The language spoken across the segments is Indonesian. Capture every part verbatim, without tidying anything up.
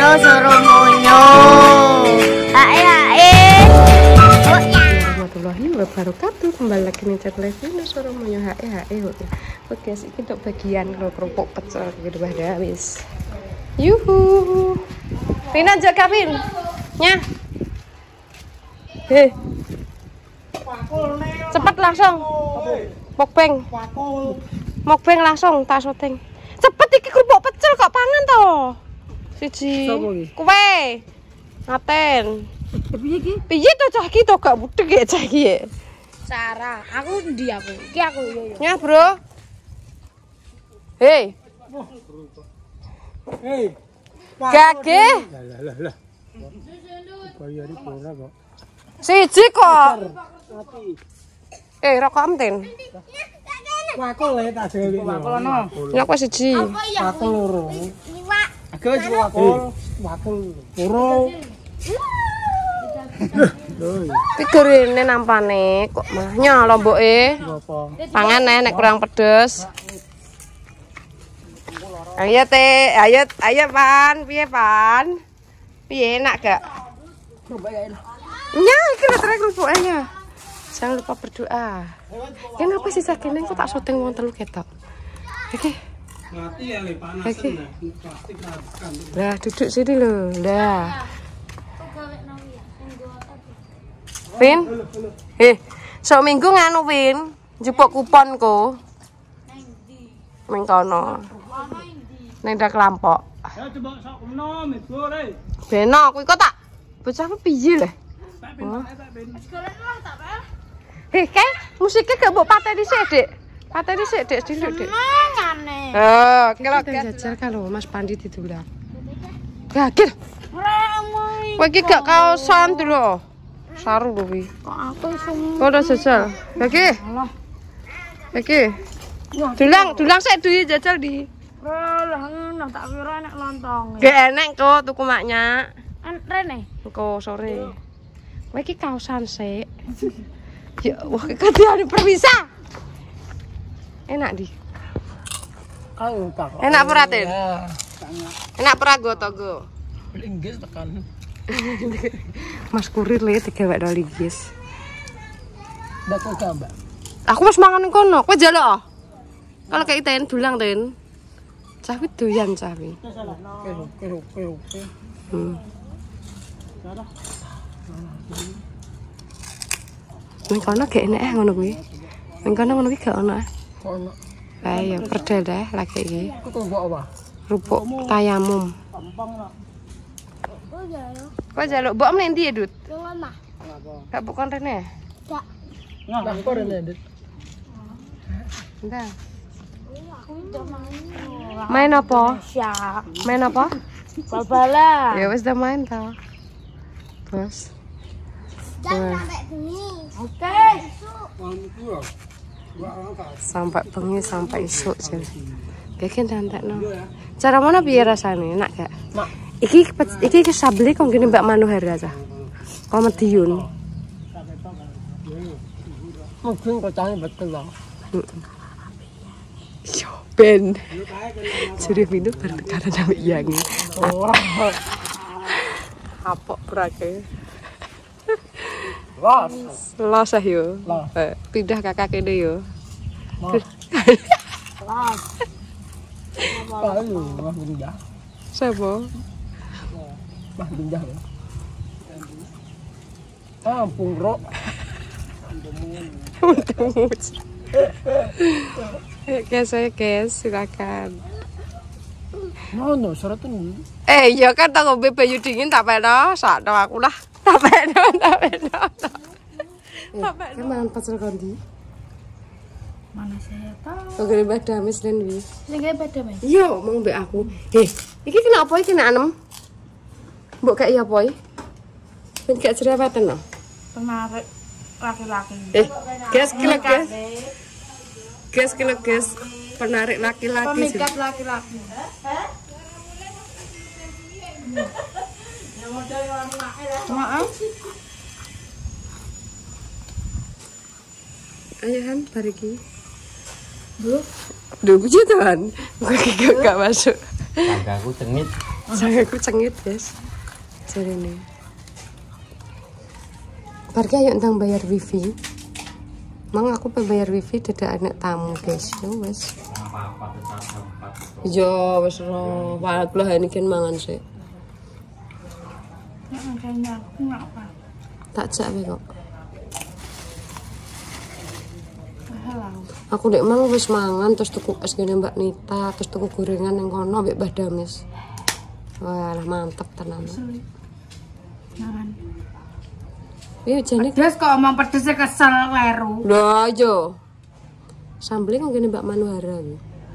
Soromonyo. Hae hae. Warahmatullahi wabarakatuh. Kembali lagi nih channel Vino Soromonyo. Hae hae. Oke guys, ini untuk bagian kerupuk pecel gitu dah wis. Yuhu. Vino jaga Vin. Nya. Heh. Cepet langsung. Mukbang. Mukbang langsung tak syuting. Cepet iki kerupuk pecel kok pangan to. Siji. Kowe. Ngaten. Piye iki? Piye to cah iki to gak budhek ya cah iki. Sarah, aku ndi aku? Iki aku yo yo. Nyah, Bro. Hei. Hei. Gage. Lah lah lah lah. Bayari ora kok. Siji kok. Eh, rokok amten. Wakul le tak dewe. Wakul ono. Nyok wis siji. Wakul loro. Iwak. Aga wis wakul. Wakul loro. Pikirine nampane kok mah nya lomboke. Apa? Pangan nek nek kurang pedes. Ayo Teh, ayo ayo Pan, piye Pan? Piye enak gak? Nya iki lho trek kerupuknya. Jangan lupa berdoa. Kenapa sih sakene kok tak syuting wong telu ketok. Iki. Mati ya le panas. Iki. Lah duduk sini lho. Lah. Vin. Eh, sok minggu nganu Vin, njupuk kuponku. Ning kono. Ning ndak lampok. Ya coba sok meno mebur e. Beno kuwi kok tak bocah piye lho. Heh, kae musiknya gak mbok pateni sik, Dik. Pateni sik, Dik, sithik, Dik. Ngane. Oh, kalau jajal kan lho Mas Pandi didulang. Gagir. Kowe iki gak kaosan lho. Saru lho kuwi. Kok aku sing Kok udah jajal. Gagir. Iki. Dulang, dulang sik duwe jajal di. lah ngono tak kira nek lontong. Gak enek kok tuku maknya. Rene. Engko sore. Kowe iki kaosan sik. Ya, wah kegedean perpisah. Enak di. Kau tak. Enak ora, Tin? Enak ora go togo? Linggis tekan. Mas kurir le digawek do linggis. Ndak kok gambak. Aku wis mangan ning kono. Kowe njaluk ah. Kalau kayak Tin dulang Tin. Cah kuwi doyan cah kuwi. Oke oke oke oke. Hmm. Ning kono gak enek ah ngono kuwi. Ning kono ngono kuwi gak ono ah. Ono. Lah ya perdel deh lagi iki. Ku mbok apa? Rupuk tayamum. Kok njaluk mbok men ndi ya, Dut? Yo omah. Gak mbok kon rene. Gak. Nah, kok rene, Dit. Ndah. Main apa? Siap. Main apa? Bal-balan. Ya wis dah main ta. Bos. Jangan sampai bengi. Oke. Sampai bengi sampai isuk jen. Bikin dantekno. Cara mana piye rasane? Enak gak? Iki iki sabli kok ngene Mbak Manuhara ta. Kok Mediun. Mungkin kocane betul lah. Yo ben. Jadi Vino bertekanan sama Yang. Oh. Apok brake. Los. Los ah yo. Los. Eh, pindah kakak kene yo. Los. Palu, mah pindah. Siapa? Mah pindah. Ampun, Bro. Untung. Guys, saya guys, silakan. Mana syaratnya? Eh, iya kan tak ngombe bayu dingin tak peno, sakno aku lah. Tak peno, tak peno. Tak peno. Makan pecel kondi. Mana saya tahu. Kok gede Mbak Damis dan wi. Sing gawe pada men. Yo, mau mbek aku. Heh, iki kena apa iki nek anem? Mbok kak iya apa iki? Ben gak jerawatan no. Penarik laki-laki. Eh, guys, kena guys. Guys, kena guys. Penarik laki-laki. Pemikat laki-laki. Maaf. Ayo Han, bariki. Bu. Duh, puji Tuhan. Gue gak masuk. Tanggaku cengit. Saya aku cengit, guys. Jadi ini. Pergi ayo tentang bayar wifi. Mang aku pe bayar wifi tidak anak tamu, guys. Yo wes. Yo wes ro, wae lah ini kan mangan sih. Tak jak kok. Aku dek mang wis mangan terus tuku es gene Mbak Nita, terus tuku gorengan yang kono mbek Mbah Damis. Wah, mantep tenan. Mangan. Iya jane Terus kok omong pedesnya kesel weru. lho yo. Sambelnya kok gini Mbak Manuhara iki.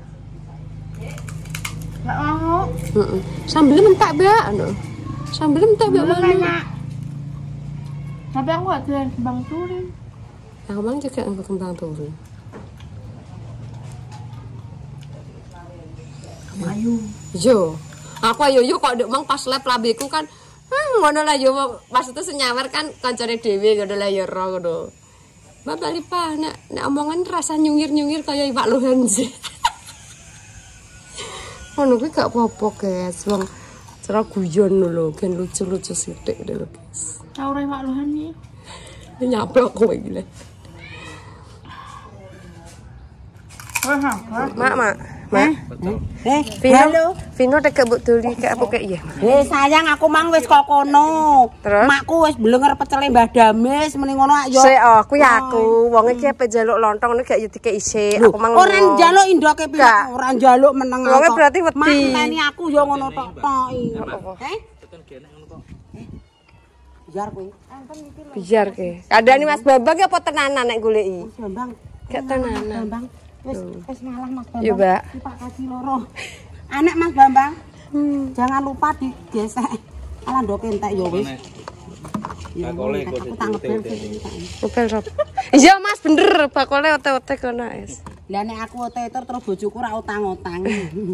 Enggak mau. Heeh. Sambelnya mentak, Mbak, anu. Sambelnya mentak Mbak Manu. Tapi aku gak jualan kembang turun. Aku mang juga anggo kembang turun. Ayu. Yo. Aku ayo yo kok ndek mang pas lab labeku kan hmm, ngono lah yo pas itu senyawer kan kancane dhewe ngono lah yo ro ngono. Mbak Balipa nek nek omongan rasa nyungir-nyungir kaya iwak lohan sih. Ngono kuwi gak apa-apa, guys. Wong cara guyon lho, gen lucu-lucu sithik lho, guys. Tau ora iwak lohan iki. Nyaplok kowe iki lho. Mak, mak. Mak. Eh, Vino, Vino dek mbok doli kek apa kek iya. Eh sayang aku mang wis kok kono. Terus? Makku wis blenger pecele Mbah Damis mending ngono yo. Sik oh, kuwi aku. Wong iki ape njaluk lontong nek gak yo dikek isik. Aku mang. Ora njaluk indoke piye, ora njaluk meneng aku. Wonge berarti wedi. Manteni aku yo ngono tok tok. Eh? Biar kuwi. Biar ke. Kadane Mas Bambang apa tenanan nek goleki? Bambang. Gak tenanan. Bambang. Wis wis malah Mas Bambang. Yo, Mbak. Pak kasih loro. Anak Mas Bambang. Hmm. Jangan lupa digesek. Alah ndok entek yo wis. Ya boleh kok aku tanggepin sih. Ngepel Rob. Iya Mas bener bakole ote-ote kono es. Lah nek aku ote-ote terus bojoku ora utang-utang.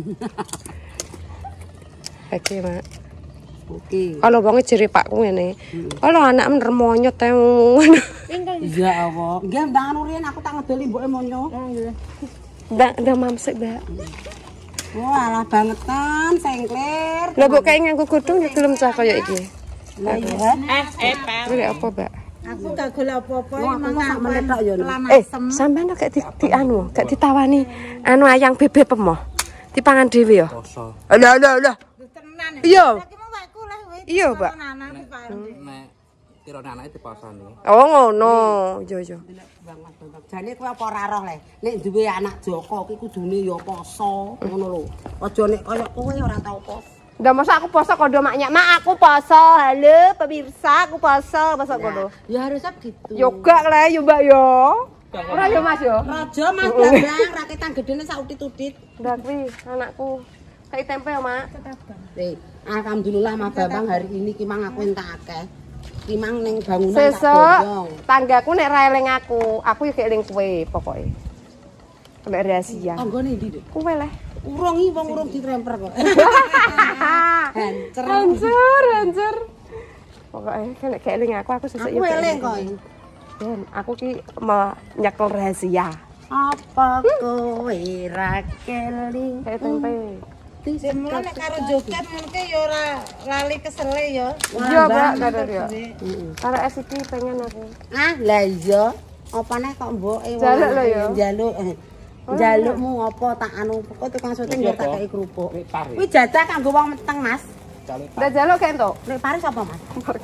Oke, Mak. Oke. Kalau wonge jere Pakku ngene. Kalau anak nermonyot ae ngono. Iya apa? Nggih ndang anu riyen aku tak ngedoli mboke monyo. Ndak ndak mamsek, Mbak. Wah, alah bangetan sengkler. Lah mbok kae nganggo godhong ya gelem cah kaya iki. Lah iya. Eh, eh, Pak. Kuwi apa, Mbak? Aku gak golek apa-apa Wah, aku sak menit tok yo. Eh, sampean gak di, di anu, gak ditawani anu ayang bebek pemoh. Dipangan dhewe ya. Poso. Lah lah lah. tenan. Iya. Iki mau waeku lah wis. Iya, Mbak. Anakku Pak. Nek kirane anake dipasani. Oh ngono. Yo yo. Jane kowe apa ora roh le? Nek duwe anak Joko ki kudune ya poso, ngono lho. Aja nek kaya kowe ora tau poso. Ndak masa aku poso kodo maknya. Mak aku poso. Halo pemirsa, aku poso, poso kodo. Ya harusnya gitu. Yo gak le yo Mbak yo. Ora yo Mas yo. Raja Mas Bambang raketan gedene sak utit-utit. Ndak kuwi anakku. Kayak tempe ya, Mak. Eh, alhamdulillah Mas Bambang hari ini ki mang aku entak akeh. Ki mang ning bangunan tak Sesuk gonjong. tanggaku nek ra eling aku, aku yo gak eling kowe pokoke. Sampai rahasia. Tanggane ndi, Dik? Kowe leh. Urung iki wong urung ditremper kok. Hancer. Hancur, hancur. Pokoknya kan nek gak eling aku, aku sesuk Aku eling kok. Dan aku ki mau nyekel rahasia. Apa kowe ra keling? Kayak tempe. Semula nek karo joget mungkin ya ora lali kesele ya. Iya, Mbak, kadar ya. Karo es iki pengen aku. Ah, lah iya. Opane kok mboke Jaluk lho ya. Njaluk. eh, Njalukmu apa tak anu pokok tukang syuting ya tak kei kerupuk. Kuwi jajah kanggo wong meteng, Mas. Ndak jaluk kae entuk. Nek Paris apa, Mas?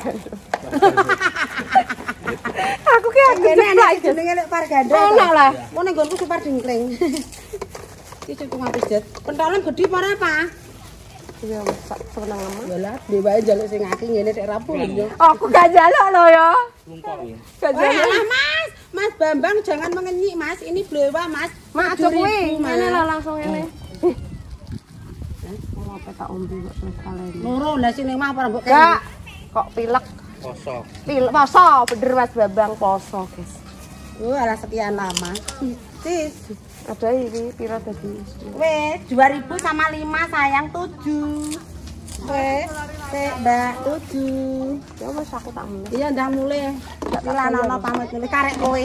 Aku ki aku Kene jeplak. nek jenenge nek Parganda. Enak lah. Mau ning nggonku super dingkling. Iki cukup ngapis jet. Pentolan gedhi apa ora, Pak? Iya, sak seneng emak. Ya lah, dhewe njaluk sing akeh ngene sik rapuh lho. Aku gak jaluk lho ya. Lungkok iki. Gak Oh, jaluk. alah, Mas. Mas Bambang jangan mengenyik, Mas. Ini blewa, Mas. Mak aja kuwi. Mas. Ngene lah langsung ngene. Oh, apa tak ombe kok terus kalen. Loro lah sini mah apa mbok Gak. Kok pilek. Poso. Pilek poso, bener Mas Bambang poso, guys. Oh, alah sekian lama. Sis, Ada ini pira tadi? wes dua ribu sama lima sayang tujuh. Wes, sik Mbak tujuh. Ya wis aku tak mulai. Iya ndang mulai. Lanono pamit mulai karek kowe.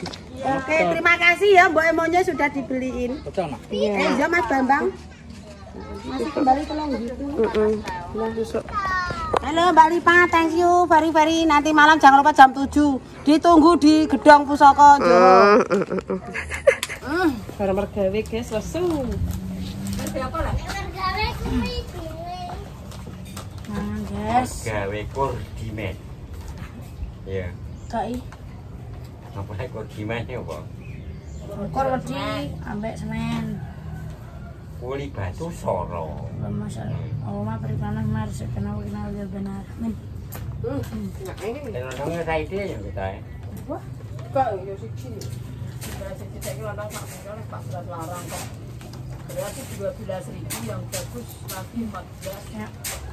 Oke, terima kasih ya Mbok Emonyo sudah dibeliin. Betul, Mak. Eh, iya Mas Bambang. Masih kembali tolong gitu. Heeh. Nah, susuk. Halo Mbak Lipa, thank you very very. Nanti malam jangan lupa jam tujuh. Ditunggu di Gedong Pusaka Njoro. Heeh. Barang mergawe guys, lesu. Apa lah? Mergawe kuwi dhewe. Nah, guys. Gawe kurdimen. Iya. Kai. Apa nek kurdimen ya, Pak? Ukur wedi ambek semen. Kuli batu soro. Masalah. Oh, mah peripanas mar sekenal kenal dia benar. Min. Hmm. Nah, ini Tenang ra ide ya kita. Wah, kok yo siji. siji saiki lontong sak minggu pas larang kok. Berarti dua belas ribu yang bagus lagi empat belas ya.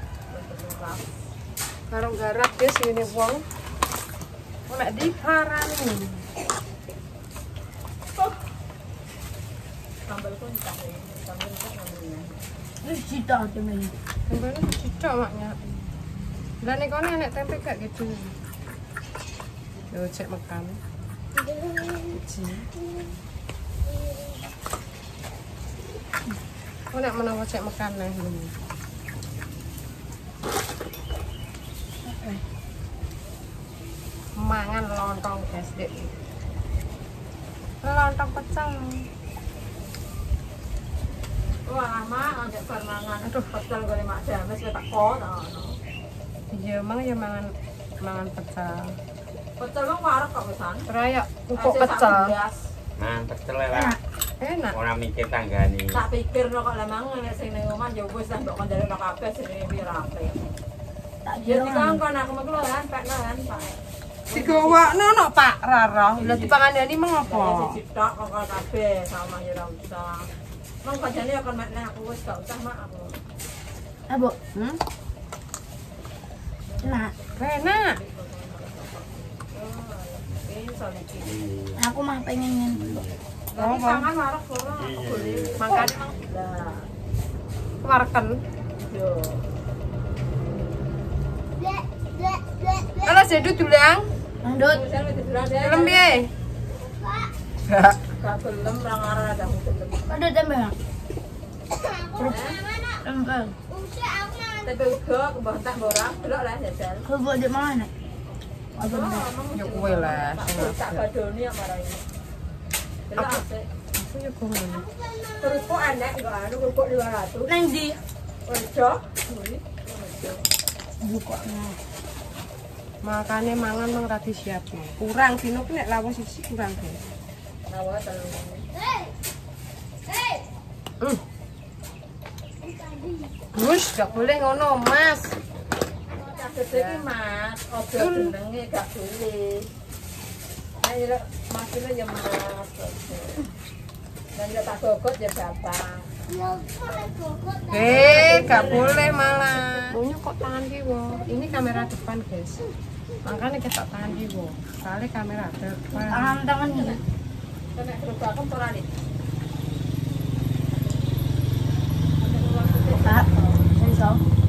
Karo garap guys ini wong. Nek diparani. Sambal pun tak sambal pun ngambilnya. Ini cita temen. Sambelnya cicak maknya. Lah nek kono nek tempe gak gitu. Yo cek makan. Siji. Oh nek menawa cek makan nih. Mangan lontong guys, Dek. Lontong pecel. Wah, lama ngajak permangan. Aduh, pecel goreng mak james wis tak kon. Iya, mang ya mangan mangan pecel. Pecel wong wareg kok pesan. Raya pupuk pecel. Mantep celera. Enak. Ora mikir tanggani. Tak pikir no kok lemang nek sing ning omah ya wis tak mbok kandhaleno kabeh sing pirape. Tak yo dikongkon aku metu lan Pak lan Pak. Digawakno no Pak Rara. Lah dipangandani mengapa? Siji tok kok kabeh sama ya ora usah. Mang kancane ya kon mek aku wis gak usah mak aku. Ah, Bu. Hmm? Nah, Enak. aku mah pengen dulu. Tapi sangan wareg ora boleh. Makane mang Lah, warken. yo. Ala sedu tulang. Ndut, Film piye? gak gelem ra ngarep ada gelem. Ada tempe nggak? Tempe. Tapi uga kembang tak ora delok lah jajal. Kau buat di mana? Apa Ya kowe lah. tak badoni ya marang ini. Delok asik. Aku ya kowe. Terus kok enek kok anu kok dua ratus. Neng di Ojo. buka. Makane mangan mang ra disiapno. Kurang dino ki nek lawas siji kurang guys. Nawa telu. Hmm. Gus, gak boleh ngono, Mas. Gede iki Mas, ojo jenenge gak boleh. Nek yo masine ya Mas. Dan ya tak gogot ya bapak. Eh, gak boleh malah. Maunya kok tangan kiwo. Ini kamera depan, guys. Makanya kita tahan kiwo. Kali kamera depan. Tangan tangan ini. Nek kerusakan ora nih. Pak, bisa.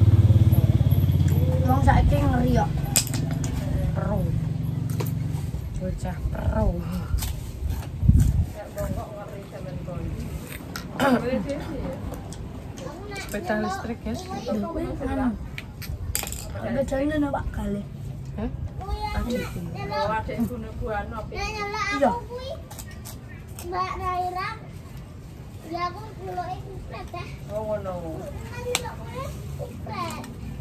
Wong saiki ngeri kok. Pro. Bocah pro. Nek bongkok ngeri sampean kon. Sepeda listrik, guys. Ada jalan no Pak kali. Hah? Aduh. Oh, adek gune buan opo. Iya. Mbak Raira, ya aku pulau itu kupret ya. Oh ngono. Kan di kupret, kupret.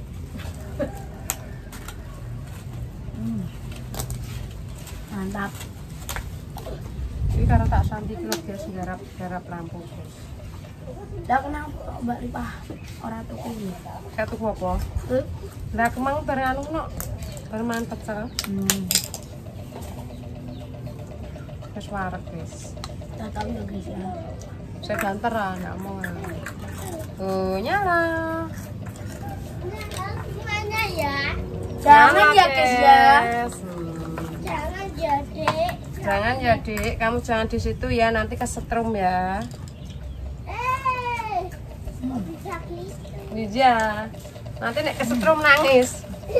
Mantap. Ini karena tak santi kilo guys, garap garap lampu, guys. Lah kenapa kok Mbak Ripah ora tuku iki? Saya tuku apa? Eh, Lah kemang bareng anu no. Bareng mantep cara. hmm. Wis wareg, guys. Tak tahu ya guys ya. Saya banter ah, enggak mau. Tuh, nyala. Gimana ya? Jangan ya guys ya. Guys. Hmm. Jangan jadi. Jangan ya, Dik. Kamu jangan di situ ya, nanti kesetrum ya. Eh, bisa klik. Iya. Nanti nek kesetrum nangis.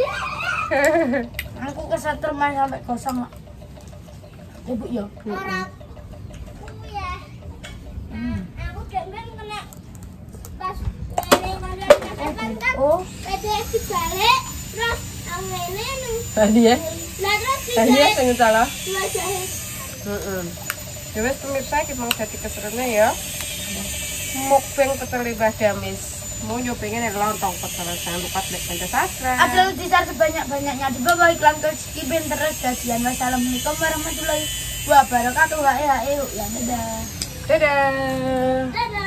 Aku kesetrum sampai kosong kok. Ibu ya. Orang aku ya. Aku jangan kena pas balik terus ang ini nang Tadi ya. lah terus Tadi ya dijahit sing salah. dua jahit. Heeh. Ya wis pemirsa iki mau jadi keseruannya ya. Mukbang pecel limbah damis. Mau nyobain lontong pecel, jangan lupa klik tombol subscribe. Ada di share sebanyak-banyaknya di bawah iklan ke skipin terus gajian. Wassalamualaikum warahmatullahi wabarakatuh. Hae hae ya dadah. Dadah. Dadah.